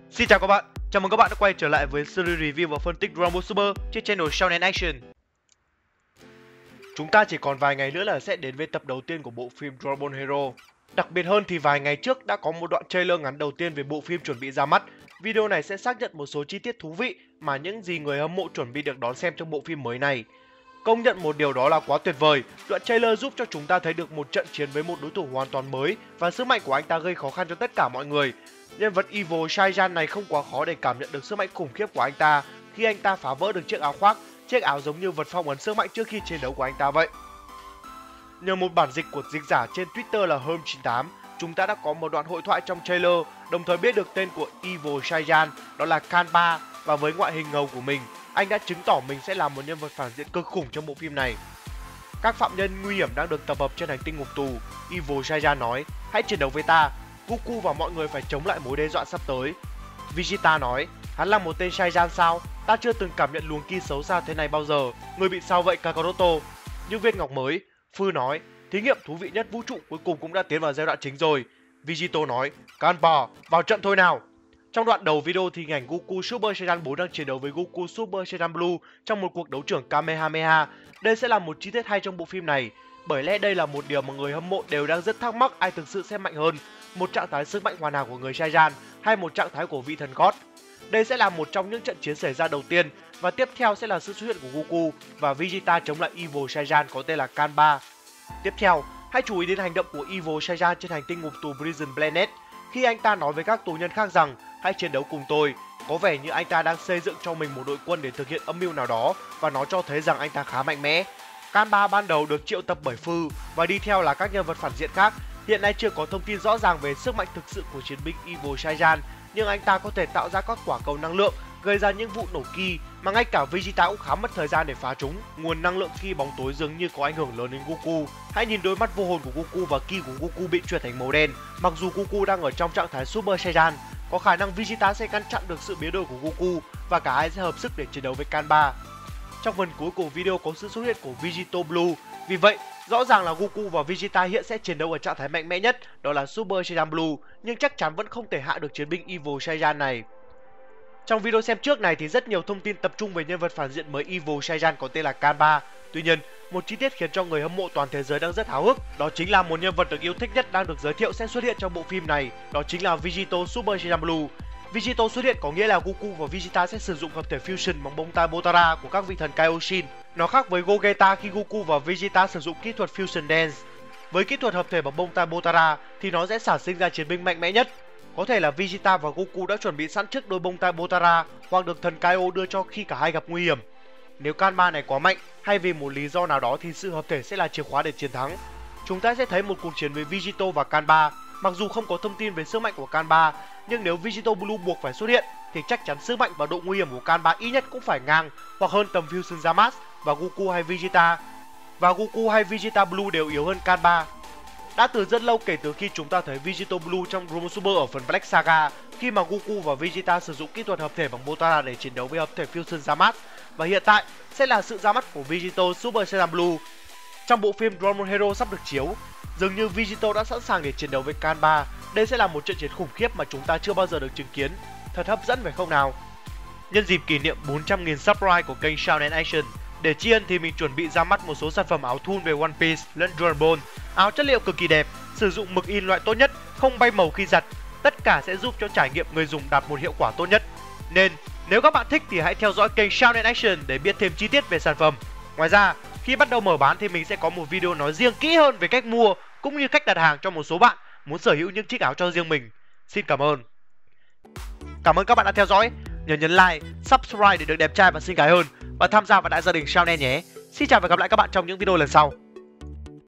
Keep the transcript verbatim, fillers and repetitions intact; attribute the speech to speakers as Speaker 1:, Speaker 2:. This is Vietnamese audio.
Speaker 1: Xin chào các bạn, chào mừng các bạn đã quay trở lại với series review và phân tích Dragon Ball Super trên channel Shonen Action. Chúng ta chỉ còn vài ngày nữa là sẽ đến với tập đầu tiên của bộ phim Dragon Ball Hero. Đặc biệt hơn thì vài ngày trước đã có một đoạn trailer ngắn đầu tiên về bộ phim chuẩn bị ra mắt. Video này sẽ xác nhận một số chi tiết thú vị mà những gì người hâm mộ chuẩn bị được đón xem trong bộ phim mới này. Công nhận một điều đó là quá tuyệt vời, đoạn trailer giúp cho chúng ta thấy được một trận chiến với một đối thủ hoàn toàn mới và sức mạnh của anh ta gây khó khăn cho tất cả mọi người. Nhân vật Evil Saiyan này không quá khó để cảm nhận được sức mạnh khủng khiếp của anh ta khi anh ta phá vỡ được chiếc áo khoác, chiếc áo giống như vật phong ấn sức mạnh trước khi chiến đấu của anh ta vậy. Nhờ một bản dịch của dịch giả trên Twitter là Herm chín tám, chúng ta đã có một đoạn hội thoại trong trailer, đồng thời biết được tên của Evil Saiyan đó là Kanba, và với ngoại hình ngầu của mình, anh đã chứng tỏ mình sẽ là một nhân vật phản diện cực khủng trong bộ phim này. Các phạm nhân nguy hiểm đang được tập hợp trên hành tinh ngục tù. Evil Saiyan nói, hãy chiến đấu với ta, Goku và mọi người phải chống lại mối đe dọa sắp tới. Vegeta nói, hắn là một tên Saiyan sao? Ta chưa từng cảm nhận luồng ki xấu xa thế này bao giờ. Người bị sao vậy Kakaroto? Những viên ngọc mới. Phư nói, thí nghiệm thú vị nhất vũ trụ cuối cùng cũng đã tiến vào giai đoạn chính rồi. Vegito nói, Kanba, vào trận thôi nào. Trong đoạn đầu video thì hình ảnh Goku Super Saiyan bốn đang chiến đấu với Goku Super Saiyan Blue trong một cuộc đấu trưởng Kamehameha. Đây sẽ là một chi tiết hay trong bộ phim này, bởi lẽ đây là một điều mà người hâm mộ đều đang rất thắc mắc ai thực sự sẽ mạnh hơn, một trạng thái sức mạnh hoàn hảo của người Saiyan hay một trạng thái của vị thần God. Đây sẽ là một trong những trận chiến xảy ra đầu tiên, và tiếp theo sẽ là sự xuất hiện của Goku và Vegeta chống lại Evil Saiyan có tên là Kanba. Tiếp theo, hãy chú ý đến hành động của Evil Saiyan trên hành tinh ngục tù Prison Planet khi anh ta nói với các tù nhân khác rằng hãy chiến đấu cùng tôi. Có vẻ như anh ta đang xây dựng cho mình một đội quân để thực hiện âm mưu nào đó, và nó cho thấy rằng anh ta khá mạnh mẽ. Kanba ban đầu được triệu tập bởi Phư và đi theo là các nhân vật phản diện khác. Hiện nay chưa có thông tin rõ ràng về sức mạnh thực sự của chiến binh Evil Saiyan, nhưng anh ta có thể tạo ra các quả cầu năng lượng gây ra những vụ nổ ki mà ngay cả Vegeta cũng khá mất thời gian để phá chúng. Nguồn năng lượng ki bóng tối dường như có ảnh hưởng lớn đến Goku. Hãy nhìn đôi mắt vô hồn của Goku và ki của Goku bị chuyển thành màu đen. Mặc dù Goku đang ở trong trạng thái Super Saiyan, có khả năng Vegeta sẽ ngăn chặn được sự biến đổi của Goku và cả hai sẽ hợp sức để chiến đấu với Kanba. Trong phần cuối của video có sự xuất hiện của Vegito Blue, vì vậy rõ ràng là Goku và Vegeta hiện sẽ chiến đấu ở trạng thái mạnh mẽ nhất, đó là Super Saiyan Blue, nhưng chắc chắn vẫn không thể hạ được chiến binh Evil Saiyan này. Trong video xem trước này thì rất nhiều thông tin tập trung về nhân vật phản diện mới Evil Saiyan có tên là Kanba. Tuy nhiên, một chi tiết khiến cho người hâm mộ toàn thế giới đang rất háo hức, đó chính là một nhân vật được yêu thích nhất đang được giới thiệu sẽ xuất hiện trong bộ phim này, đó chính là Vegito Super Saiyan Blue. Vegito xuất hiện có nghĩa là Goku và Vegeta sẽ sử dụng hợp thể fusion bằng bông tai Botara của các vị thần Kaioshin. Nó khác với Gogeta khi Goku và Vegeta sử dụng kỹ thuật Fusion Dance. Với kỹ thuật hợp thể bằng bông tai Botara thì nó sẽ sản sinh ra chiến binh mạnh mẽ nhất. Có thể là Vegeta và Goku đã chuẩn bị sẵn trước đôi bông tai Botara, hoặc được thần Kaio đưa cho khi cả hai gặp nguy hiểm. Nếu Kanba này quá mạnh hay vì một lý do nào đó thì sự hợp thể sẽ là chìa khóa để chiến thắng. Chúng ta sẽ thấy một cuộc chiến với Vegito và Kanba. Mặc dù không có thông tin về sức mạnh của Kanba, nhưng nếu Vegito Blue buộc phải xuất hiện thì chắc chắn sức mạnh và độ nguy hiểm của Kanba ít nhất cũng phải ngang hoặc hơn tầm Fusion Zamasu và Goku hay Vegeta. Và Goku hay Vegeta Blue đều yếu hơn Kanba. Đã từ rất lâu kể từ khi chúng ta thấy Vegito Blue trong Dragon Ball Super ở phần Black Saga, khi mà Goku và Vegeta sử dụng kỹ thuật hợp thể bằng Botara để chiến đấu với hợp thể Fusion Zamasu, và hiện tại sẽ là sự ra mắt của Vegito Super Saiyan Blue. Trong bộ phim Dragon Ball Hero sắp được chiếu, dường như Vegito đã sẵn sàng để chiến đấu với Kanba. Đây sẽ là một trận chiến khủng khiếp mà chúng ta chưa bao giờ được chứng kiến. Thật hấp dẫn phải không nào? Nhân dịp kỷ niệm bốn trăm nghìn subscribe của kênh Shonen Action, để tri ân thì mình chuẩn bị ra mắt một số sản phẩm áo thun về One Piece lẫn Dragon Ball. Áo chất liệu cực kỳ đẹp, sử dụng mực in loại tốt nhất, không bay màu khi giặt. Tất cả sẽ giúp cho trải nghiệm người dùng đạt một hiệu quả tốt nhất. Nên nếu các bạn thích thì hãy theo dõi kênh Shonen Action để biết thêm chi tiết về sản phẩm. Ngoài ra, khi bắt đầu mở bán thì mình sẽ có một video nói riêng kỹ hơn về cách mua cũng như cách đặt hàng cho một số bạn muốn sở hữu những chiếc áo cho riêng mình. Xin cảm ơn. Cảm ơn các bạn đã theo dõi. Nhớ nhấn like, subscribe để được đẹp trai và xinh gái hơn, và tham gia vào đại gia đình Shonen nhé. Xin chào và gặp lại các bạn trong những video lần sau.